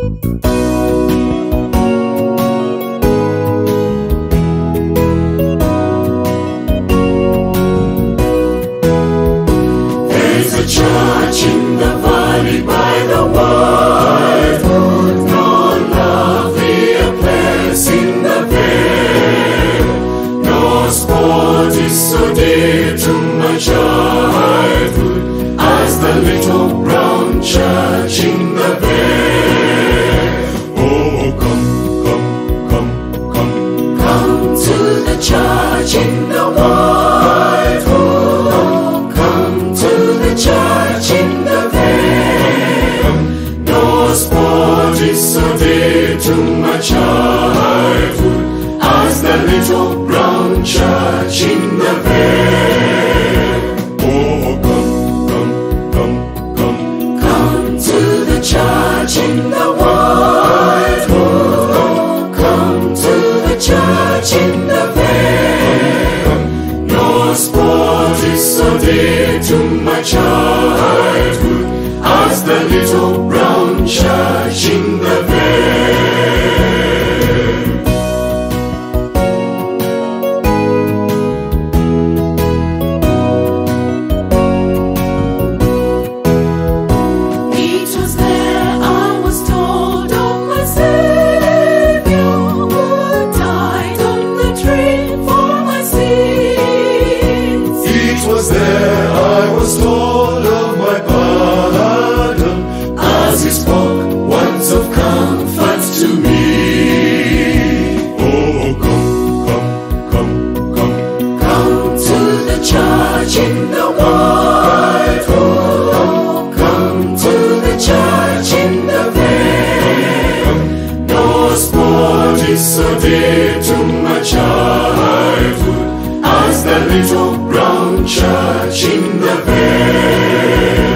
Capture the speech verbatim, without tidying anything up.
There's a church in the valley by the wide wood, no lovelier place in the vale. No sport is so dear to my childhood as the little brown church in the vale. Oh, come, come, come, come, come to the church in the wide wood. Oh, come to the church in the vale. No sport is so dear to my childhood as the little brown church in the vale. Oh, come, come, come, come, come to the church in the wide wood. Oh, come to the church in the vale. No sport is so dear to my childhood as the little brown church in the vale. It was there I was told of my Savior who died on the tree for my sins. It was there I was told of my pardon as he spoke words of comfort to me. Oh, come, come, come, come, come to the church in the wide wood. Oh, come to the church in the vale. No sport is so dear to my childhood as the little brown church in the vale.